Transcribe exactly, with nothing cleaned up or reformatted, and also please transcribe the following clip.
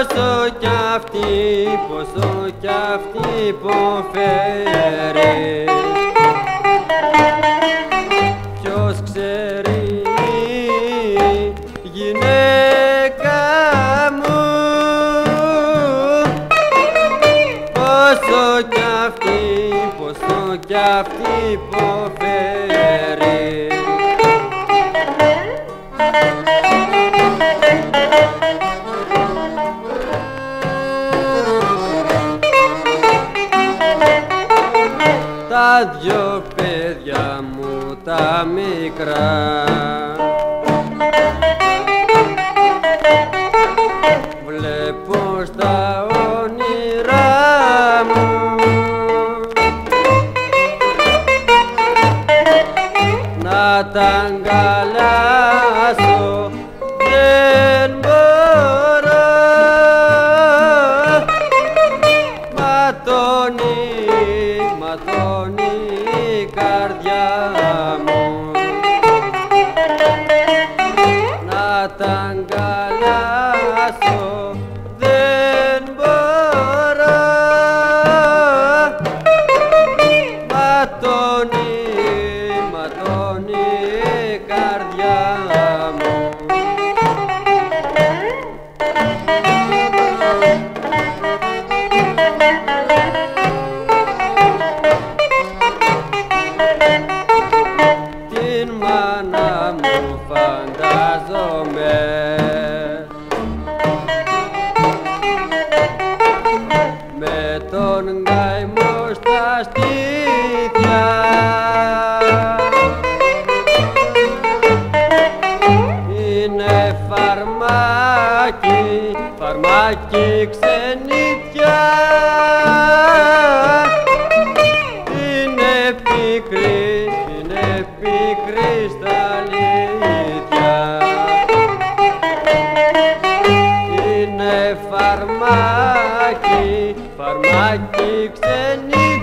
Πόσο κι αυτή, πόσο κι αυτή υποφέρει. Ποιος ξέρει, γυναίκα μου, πόσο κι αυτή, πόσο κι αυτή υποφέρει. Τα δυο παιδιά μου τα μικρά βλέπω στα όνειρά μου να τα αγκαλιάσω, δεν μπορώ, ματώνει, ματώνει η καρδιά μου, να τα αγκαλιάσω, δεν μπορώ, ματώνει, ματώνει η καρδιά μου. Την μάνα μου φαντάζομαι με τον καημό στα στήθια, είναι φαρμάκι, φαρμάκι ξενιτιά, είναι πικρή, είναι πικρή στα αλήθεια, είναι φαρμάκι, φαρμάκι ξενιτιά.